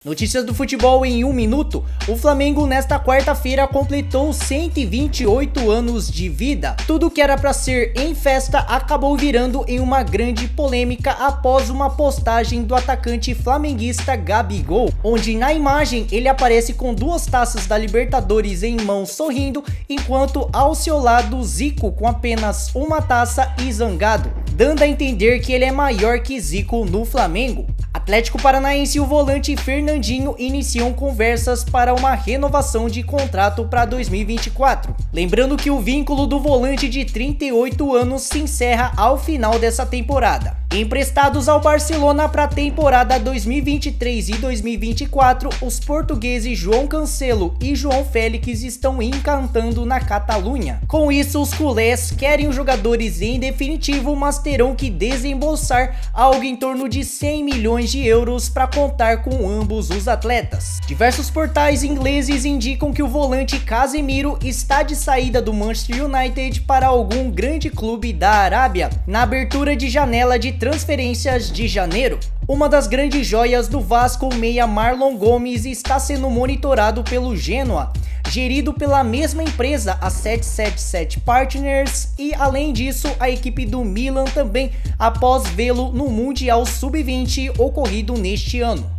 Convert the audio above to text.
Notícias do futebol em 1 minuto. O Flamengo nesta quarta-feira completou 128 anos de vida. Tudo que era para ser em festa acabou virando em uma grande polêmica após uma postagem do atacante flamenguista Gabigol, onde na imagem ele aparece com 2 taças da Libertadores em mãos sorrindo, enquanto ao seu lado Zico com apenas uma taça e zangado, dando a entender que ele é maior que Zico no Flamengo. Atlético Paranaense e o volante Fernandinho iniciam conversas para uma renovação de contrato para 2024. Lembrando que o vínculo do volante de 38 anos se encerra ao final dessa temporada. Emprestados ao Barcelona para a temporada 2023 e 2024, os portugueses João Cancelo e João Félix estão encantando na Catalunha. Com isso, os culés querem os jogadores em definitivo, mas terão que desembolsar algo em torno de 100 milhões de euros para contar com ambos os atletas. Diversos portais ingleses indicam que o volante Casemiro está de saída do Manchester United para algum grande clube da Arábia, na abertura de janela de transferências de janeiro. Uma das grandes joias do Vasco, o meia Marlon Gomes, está sendo monitorado pelo Genoa, gerido pela mesma empresa, a 777 Partners, e além disso a equipe do Milan também, após vê-lo no Mundial Sub-20 ocorrido neste ano.